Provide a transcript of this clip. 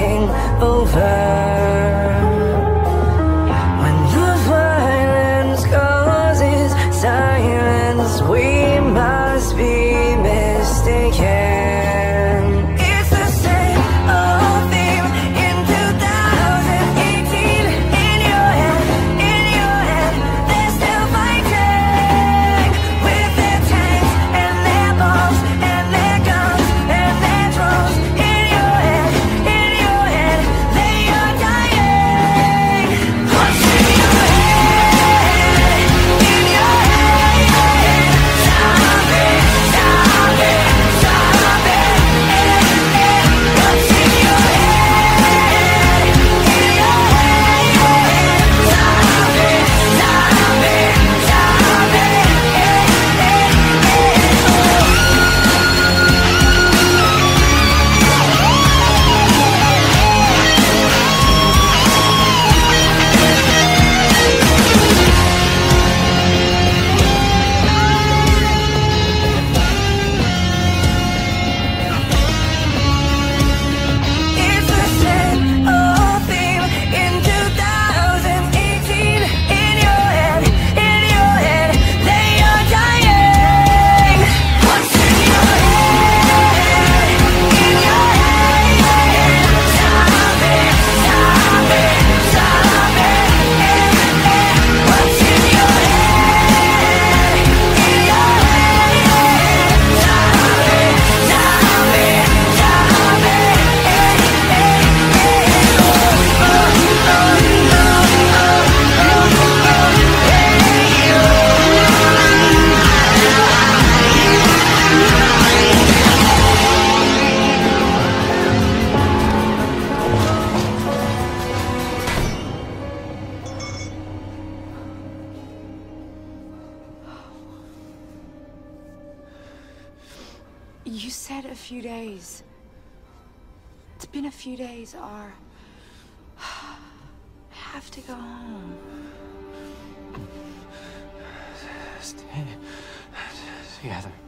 taking over. When the violence causes silence, we must be mistaken. It's the same old theme in 2018. In your head, they're still fighting with their tanks and their bombs and their guns and their drones. In your head, they are dying. What's in your head? In your head, stop it, stop it, stop it. What's in your head? In your head, stop it, stop it, stop it. It's the same old theme in 2018. In your head, they are dying. What's in your head? In your head, stop it, stop it, stop it. What's in your head? In your head, stop it, stop it, stop it. You said a few days. It's been a few days, I have to go home. Stay together.